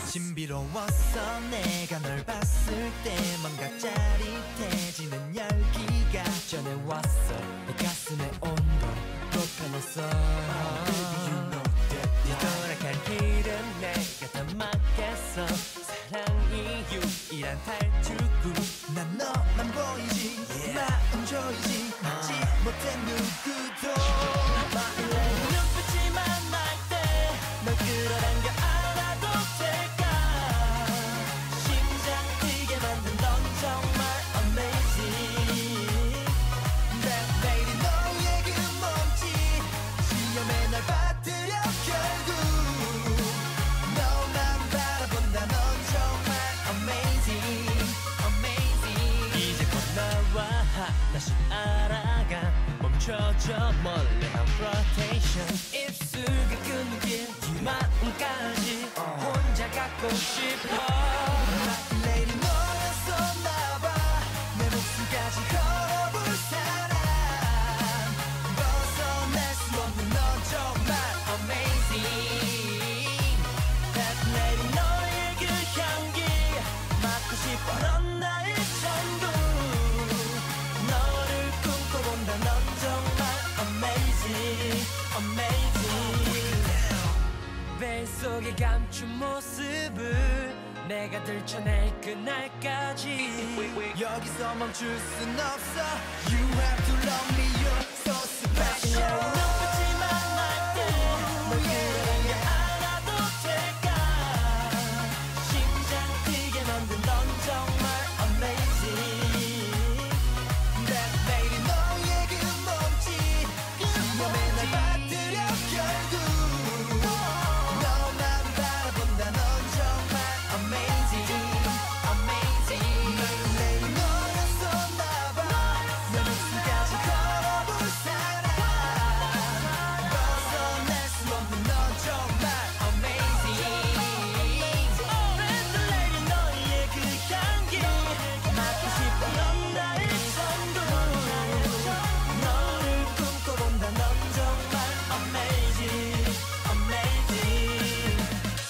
신비로웠어 내가 널 봤을 때 뭔가 짜릿해지는 열기가 전해왔어 내 가슴의 온도 높여놨어 Baby you know that 돌아갈 길은 내가 다 막겠어 사랑이 유일한 탈출구 난 너만 보이지 마음 조이지 알지 못해 누구도 눈빛이 만날 때 널 끌어당겨 안아도 될까 심장 뛰게 만든 넌 정말 amazing 매일이 너의 그 몸짓 시험에 날 받들여 결국 너만 바라본다 넌 정말 amazing amazing 이제 곧 나와 다시 알아가 멈춰져 몰래 한 rotation 입술과 끊길 이 마음까지 혼자 갖고 싶어 내일이 너였었나봐 내 목숨까지 걸어볼 사람 벗어날 수 없는 넌 정말 amazing 내일이 너의 그 향기 맡고 싶어 넌 나의 전부 너를 꿈꿔본다 넌 정말 amazing amazing 뱃속에 감춘 모습을 내가 들춰낼 그날까지 여기서 멈출 순 없어 You have to love me you're so special 눈빛이 만날 때 널 끌어당겨 안아도 될까 심장 뛰게 만든 넌 정말 amazing 매일이 너의 그 몸짓 시험에 날 받들여 결국 너만 바라본다 넌 정말 amazing amazing 매일이 너였었나봐 내 목숨까지 걸어볼 사람 벗어날 수 없는 넌 정말 amazing 오랜 내일이 너의 그 향기 맡고 싶어 넌 나의 전부 너를 꿈꿔본다 넌 정말 amazing amazing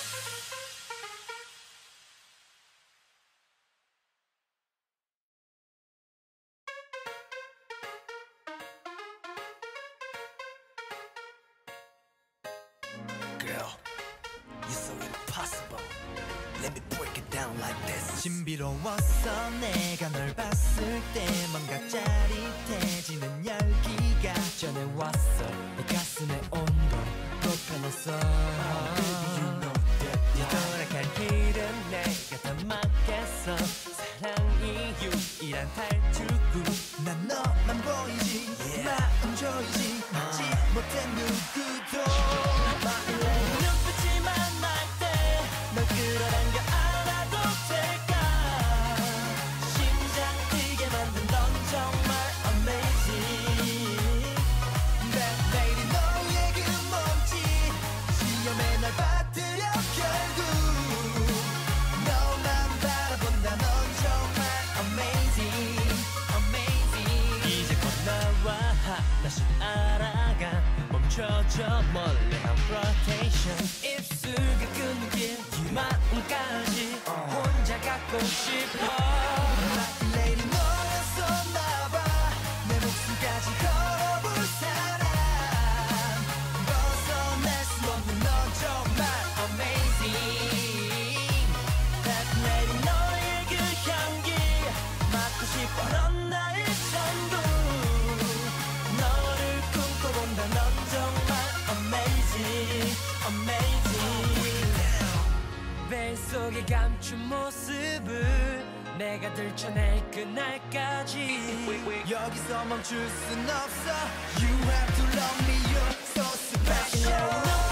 Girl, you're so impossible. Let me break it down like this. 신비로웠어 내가 널 봤을 때 뭔가 짜릿해지는 열기가 전해왔어 내 가슴의 온도 높여놨어 Baby you know that 돌아갈 길은 내가 다 막겠어 사랑이 유일한 탈출구 난 너만 보이지 마음 조이지 알지 못해 누구도 눈빛이 만날 때 널 끌어당겨 안아도 될까 심장 뛰게 만든 넌 정말 amazing 매일이 너의 그 몸짓 시험에 날 받들여 결국 너만 바라본다 넌 정말 amazing amazing 이제 곧 나와 다시 알아가 멈춰져 몰래 한 rotation 입술과 끊길 이 마음까지 혼자 갖고 싶어 내일이 너였었나봐 내 목숨까지 걸어볼 사람 벗어날 수 없는 넌 정말 amazing 내일이 너의 그 향기 맡고 싶어 넌 나의 전부 너를 꿈꿔본다 넌 정말 amazing amazing 뱃속에 감춘 모습을 내가 들춰낼 그날까지 여기서 멈출 순 없어 You have to love me you're so special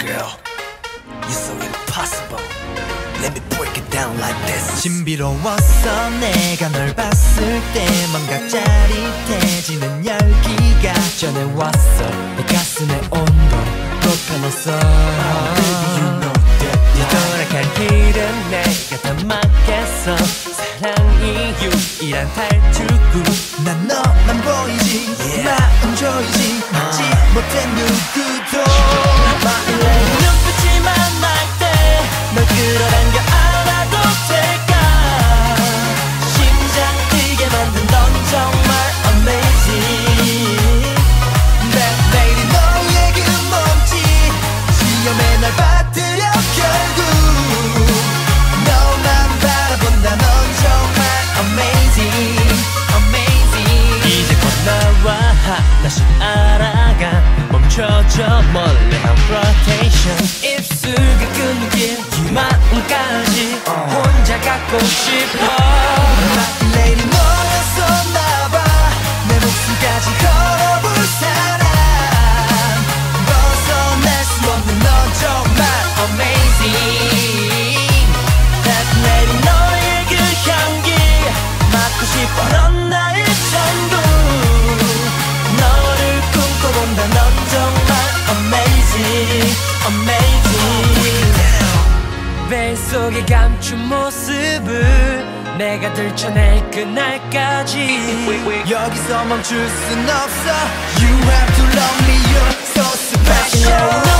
girl. You're so impossible. Let me break it down like this. 신비로웠어 내가 널 봤을 때 뭔가 짜릿해지는 열기가 전해왔어 내 가슴의 온도 높여놨어 Baby you know that 돌아갈 길은 내가 다 막겠어 사랑이 유일한 탈출구 난 너만 보이지 마음 조이지 하지 못해 누구도 My lady 눈빛이 만날 때 널 끌어당겨 안아도 될까 심장 뛰게 만든 넌 정말 amazing That lady 너의 그 몸짓 시험에 날 받들여 결국 너만 바라본다 넌 정말 amazing amazing 이제 곧 나와 다시 알아가 멈춰져 몰래 한 rotation 입술과 끊길 이 마음까지 혼자 갖고 싶어 My lady 너였었나봐 내 목숨까지 걸어볼 사람 벗어날 수 없는 넌 정말 amazing That lady 너의 그 향기 맡고 싶어 넌 나의 전부 너를 꿈꿔본다 넌 정말 amazing amazing 뱃속에 감춘 모습을 내가 들춰낼 그날까지 여기서 멈출 순 없어 You have to love me you're so special